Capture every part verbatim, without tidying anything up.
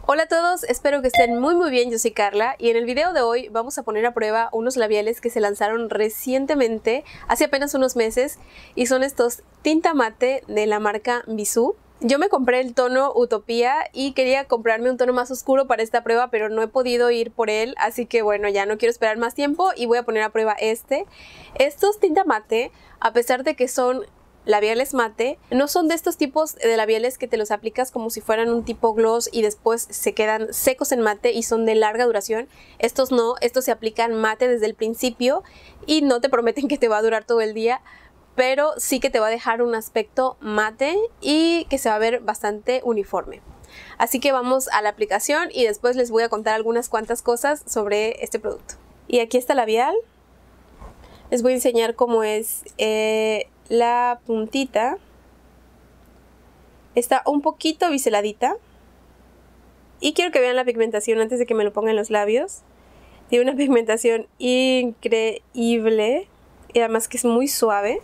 Hola a todos, espero que estén muy muy bien, yo soy Carla y en el video de hoy vamos a poner a prueba unos labiales que se lanzaron recientemente, hace apenas unos meses, y son estos tinta mate de la marca Bisú. Yo me compré el tono Utopía y quería comprarme un tono más oscuro para esta prueba, pero no he podido ir por él, así que bueno, ya no quiero esperar más tiempo y voy a poner a prueba este. Estos tinta mate, a pesar de que son labiales mate, no son de estos tipos de labiales que te los aplicas como si fueran un tipo gloss y después se quedan secos en mate y son de larga duración. Estos no, estos se aplican mate desde el principio y no te prometen que te va a durar todo el día, pero sí que te va a dejar un aspecto mate y que se va a ver bastante uniforme. Así que vamos a la aplicación y después les voy a contar algunas cuantas cosas sobre este producto. Y aquí está el labial. Les voy a enseñar cómo es eh, la puntita. Está un poquito biseladita. Y quiero que vean la pigmentación antes de que me lo ponga en los labios. Tiene una pigmentación increíble y además que es muy suave.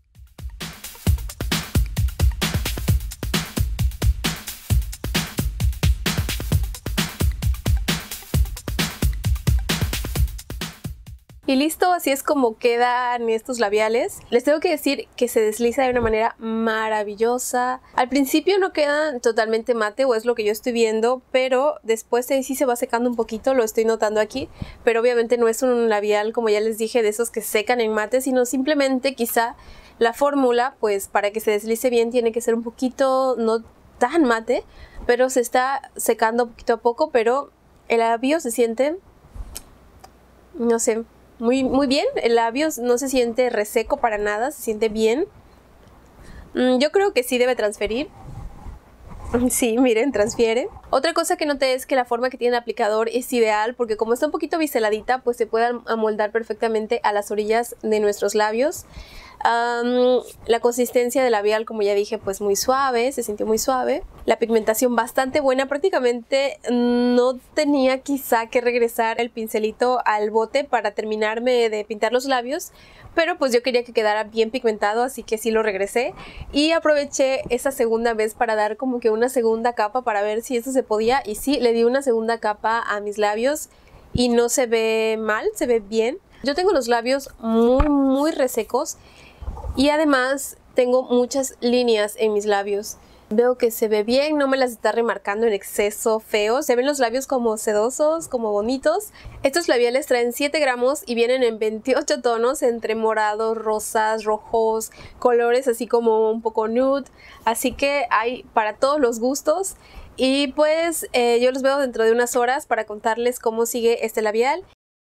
Y listo, así es como quedan estos labiales. Les tengo que decir que se desliza de una manera maravillosa. Al principio no quedan totalmente mate, o es lo que yo estoy viendo, pero después sí se va secando un poquito, lo estoy notando aquí. Pero obviamente no es un labial, como ya les dije, de esos que secan en mate, sino simplemente quizá la fórmula, pues para que se deslice bien tiene que ser un poquito, no tan mate, pero se está secando poquito a poco, pero el labio se siente, no sé, Muy, muy bien. El labio no se siente reseco para nada, se siente bien. Mm, yo creo que sí debe transferir. Sí, miren, transfiere. Otra cosa que noté es que la forma que tiene el aplicador es ideal porque como está un poquito biseladita, pues se puede amoldar perfectamente a las orillas de nuestros labios. Um, la consistencia del labial, como ya dije, pues muy suave, se sintió muy suave. La pigmentación bastante buena, prácticamente no tenía quizá que regresar el pincelito al bote para terminarme de pintar los labios, pero pues yo quería que quedara bien pigmentado, así que sí lo regresé y aproveché esa segunda vez para dar como que una segunda capa para ver si eso se podía, y sí, le di una segunda capa a mis labios y no se ve mal, se ve bien. Yo tengo los labios muy muy resecos y además tengo muchas líneas en mis labios. Veo que se ve bien, no me las está remarcando en exceso feo. Se ven los labios como sedosos, como bonitos. Estos labiales traen siete gramos y vienen en veintiocho tonos entre morados, rosas, rojos, colores así como un poco nude. Así que hay para todos los gustos. Y pues eh, yo los veo dentro de unas horas para contarles cómo sigue este labial.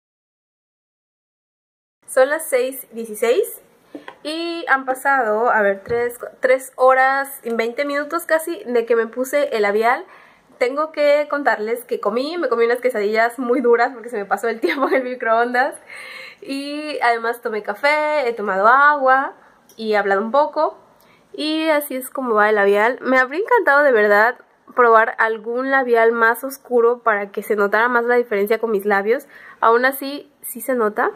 Son las seis dieciséis. Y han pasado, a ver, tres horas y veinte minutos casi de que me puse el labial. Tengo que contarles que comí, me comí unas quesadillas muy duras porque se me pasó el tiempo en el microondas. Y además tomé café, he tomado agua y he hablado un poco. Y así es como va el labial. Me habría encantado de verdad probar algún labial más oscuro para que se notara más la diferencia con mis labios. Aún así, sí se nota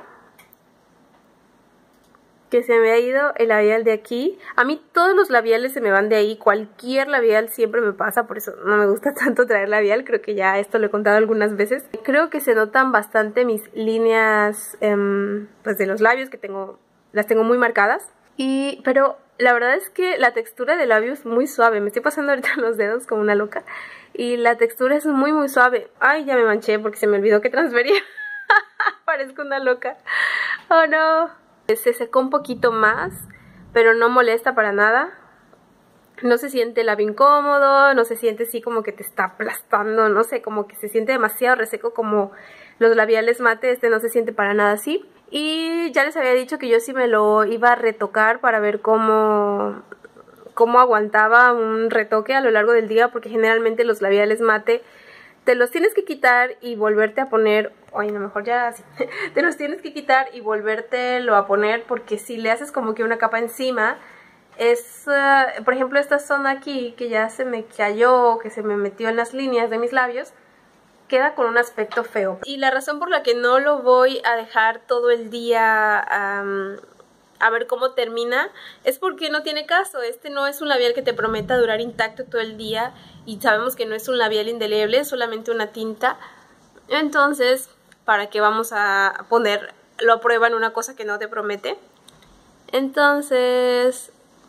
que se me ha ido el labial de aquí. A mí todos los labiales se me van de ahí, cualquier labial siempre me pasa, por eso no me gusta tanto traer labial, creo que ya esto lo he contado algunas veces. Creo que se notan bastante mis líneas eh, pues de los labios, que tengo, las tengo muy marcadas. Y, pero la verdad es que la textura del labio es muy suave, me estoy pasando ahorita los dedos como una loca. Y la textura es muy muy suave. Ay, ya me manché porque se me olvidó que transfería. Parezco una loca. Oh no. Se secó un poquito más, pero no molesta para nada. No se siente el labio incómodo, no se siente así como que te está aplastando, no sé, como que se siente demasiado reseco como los labiales mate. Este no se siente para nada así. Y ya les había dicho que yo sí me lo iba a retocar para ver cómo, cómo aguantaba un retoque a lo largo del día, porque generalmente los labiales mate te los tienes que quitar y volverte a poner. Ay, no, mejor ya así. Te los tienes que quitar y volvértelo a poner, porque si le haces como que una capa encima, es, uh, por ejemplo, esta zona aquí que ya se me cayó, que se me metió en las líneas de mis labios, queda con un aspecto feo. Y la razón por la que no lo voy a dejar todo el día um, a ver cómo termina, es porque no tiene caso. Este no es un labial que te prometa durar intacto todo el día y sabemos que no es un labial indeleble, es solamente una tinta. Entonces, ¿para qué vamos a ponerlo a prueba en una cosa que no te promete? Entonces...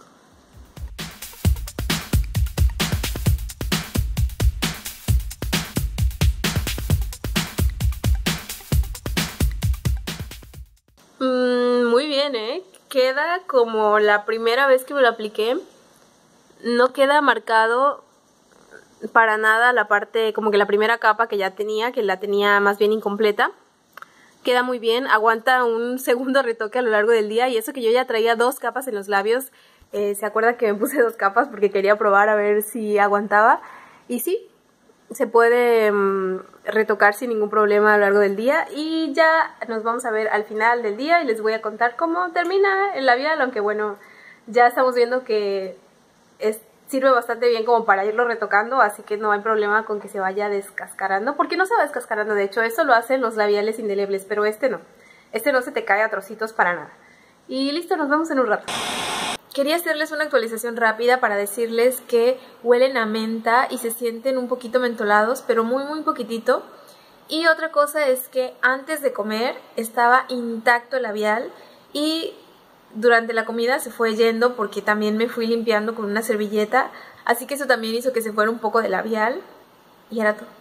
Mmm, muy bien, ¿eh? Queda como la primera vez que me lo apliqué. No queda marcado para nada la parte, como que la primera capa que ya tenía, que la tenía más bien incompleta. Queda muy bien, aguanta un segundo retoque a lo largo del día, y eso que yo ya traía dos capas en los labios. Eh, ¿se acuerda que me puse dos capas porque quería probar a ver si aguantaba? Y sí, se puede um, retocar sin ningún problema a lo largo del día. Y ya nos vamos a ver al final del día y les voy a contar cómo termina el labial, aunque bueno, ya estamos viendo que es, sirve bastante bien como para irlo retocando, así que no hay problema con que se vaya descascarando, porque no se va descascarando. De hecho, eso lo hacen los labiales indelebles, pero este no. Este no se te cae a trocitos para nada. Y listo, nos vemos en un rato. Quería hacerles una actualización rápida para decirles que huelen a menta y se sienten un poquito mentolados, pero muy muy poquitito. Y otra cosa es que antes de comer estaba intacto el labial y durante la comida se fue yendo porque también me fui limpiando con una servilleta, así que eso también hizo que se fuera un poco de labial y era todo.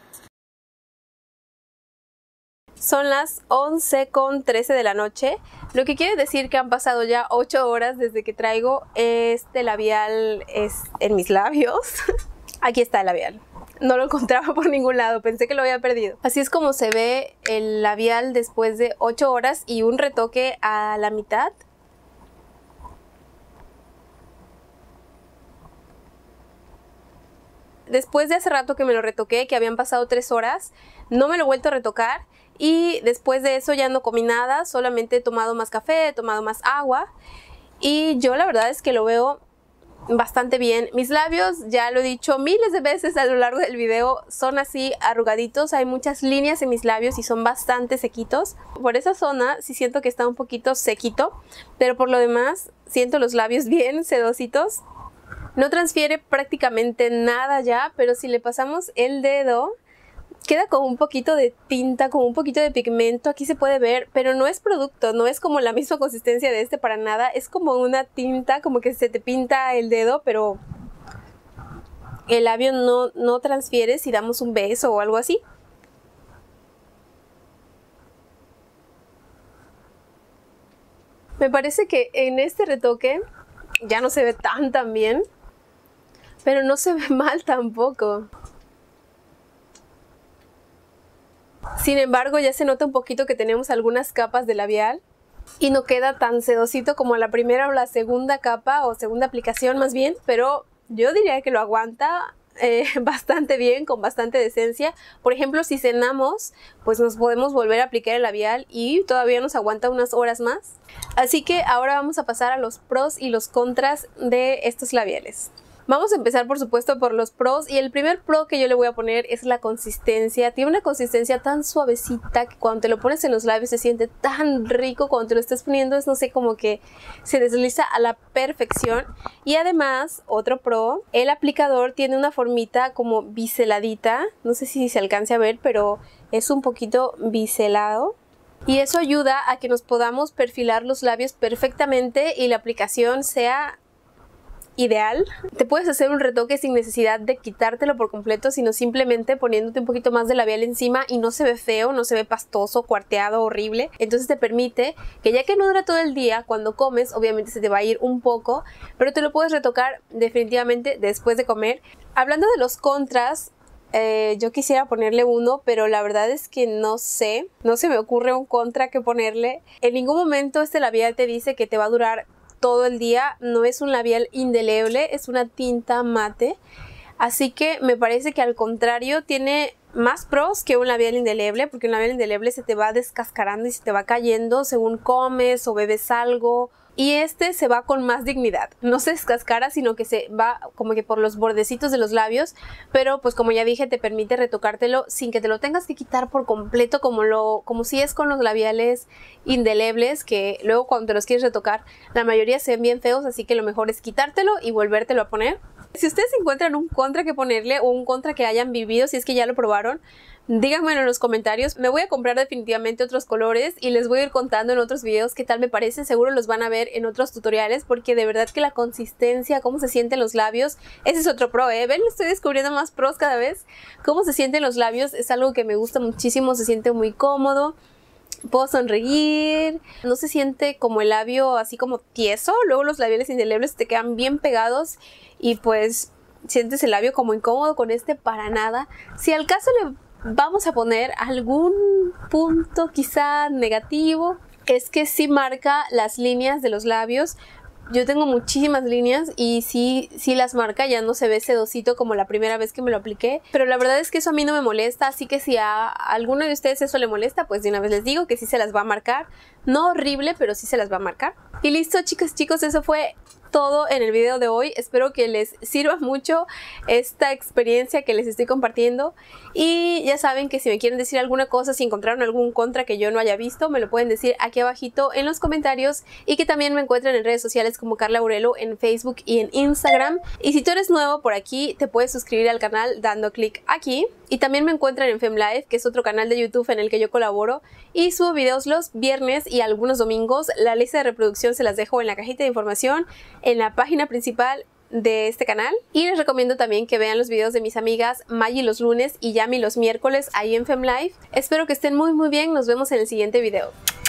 Son las once con trece de la noche, lo que quiere decir que han pasado ya ocho horas desde que traigo este labial es en mis labios. Aquí está el labial. No lo encontraba por ningún lado, pensé que lo había perdido. Así es como se ve el labial después de ocho horas y un retoque a la mitad. Después de hace rato que me lo retoqué, que habían pasado tres horas, no me lo he vuelto a retocar. Y después de eso ya no comí nada, solamente he tomado más café, he tomado más agua. Y yo la verdad es que lo veo bastante bien. Mis labios, ya lo he dicho miles de veces a lo largo del video, son así arrugaditos. Hay muchas líneas en mis labios y son bastante sequitos. Por esa zona sí siento que está un poquito sequito, pero por lo demás siento los labios bien sedositos. No transfiere prácticamente nada ya, pero si le pasamos el dedo, queda como un poquito de tinta, como un poquito de pigmento, aquí se puede ver, pero no es producto, no es como la misma consistencia de este para nada, es como una tinta, como que se te pinta el dedo, pero el labio no, no transfiere si damos un beso o algo así. Me parece que en este retoque ya no se ve tan tan bien, pero no se ve mal tampoco. Sin embargo, ya se nota un poquito que tenemos algunas capas de labial y no queda tan sedosito como la primera o la segunda capa o segunda aplicación más bien, pero yo diría que lo aguanta eh, bastante bien, con bastante decencia. Por ejemplo, si cenamos, pues nos podemos volver a aplicar el labial y todavía nos aguanta unas horas más. Así que ahora vamos a pasar a los pros y los contras de estos labiales. Vamos a empezar por supuesto por los pros, y el primer pro que yo le voy a poner es la consistencia. Tiene una consistencia tan suavecita que cuando te lo pones en los labios se siente tan rico. Cuando te lo estés poniendo es, no sé, como que se desliza a la perfección. Y además, otro pro, el aplicador tiene una formita como biseladita. No sé si se alcance a ver, pero es un poquito biselado. Y eso ayuda a que nos podamos perfilar los labios perfectamente y la aplicación sea ideal. Te puedes hacer un retoque sin necesidad de quitártelo por completo, sino simplemente poniéndote un poquito más de labial encima y no se ve feo, no se ve pastoso, cuarteado, horrible. Entonces te permite que, ya que no dura todo el día, cuando comes obviamente se te va a ir un poco, pero te lo puedes retocar definitivamente después de comer. Hablando de los contras, eh, yo quisiera ponerle uno, pero la verdad es que no sé, no se me ocurre un contra que ponerle. En ningún momento este labial te dice que te va a durar todo el día. No es un labial indeleble, es una tinta mate, así que me parece que al contrario tiene más pros que un labial indeleble, porque un labial indeleble se te va descascarando y se te va cayendo según comes o bebes algo y este se va con más dignidad. No se descascara, sino que se va como que por los bordecitos de los labios, pero pues como ya dije, te permite retocártelo sin que te lo tengas que quitar por completo, como, lo, como si es con los labiales indelebles, que luego cuando te los quieres retocar, la mayoría se ven bien feos, así que lo mejor es quitártelo y volvértelo a poner. Si ustedes encuentran un contra que ponerle o un contra que hayan vivido, si es que ya lo probaron, díganmelo en los comentarios. Me voy a comprar definitivamente otros colores y les voy a ir contando en otros videos qué tal me parece. Seguro los van a ver en otros tutoriales, porque de verdad que la consistencia, cómo se sienten los labios, ese es otro pro, ¿eh? Ven, estoy descubriendo más pros cada vez. Cómo se sienten los labios es algo que me gusta muchísimo, se siente muy cómodo. Puedo sonreír, no se siente como el labio así como tieso. Luego los labiales indelebles te quedan bien pegados y pues sientes el labio como incómodo. Con este para nada. Si al caso le vamos a poner algún punto quizá negativo, es que sí marca las líneas de los labios. Yo tengo muchísimas líneas y sí, sí las marca, ya no se ve sedosito como la primera vez que me lo apliqué, pero la verdad es que eso a mí no me molesta, así que si a alguno de ustedes eso le molesta, pues de una vez les digo que sí se las va a marcar. No horrible, pero sí se las va a marcar. Y listo, chicas, chicos, eso fue todo en el video de hoy. Espero que les sirva mucho esta experiencia que les estoy compartiendo. Y ya saben que si me quieren decir alguna cosa, si encontraron algún contra que yo no haya visto, me lo pueden decir aquí abajito en los comentarios. Y que también me encuentren en redes sociales como Carla Aurelo, en Facebook y en Instagram. Y si tú eres nuevo por aquí, te puedes suscribir al canal dando clic aquí. Y también me encuentran en FemLife, que es otro canal de YouTube en el que yo colaboro y subo videos los viernes y algunos domingos. La lista de reproducción se las dejo en la cajita de información, en la página principal de este canal. Y les recomiendo también que vean los videos de mis amigas Maggie los lunes y Yami los miércoles ahí en FemLife. Espero que estén muy muy bien, nos vemos en el siguiente video.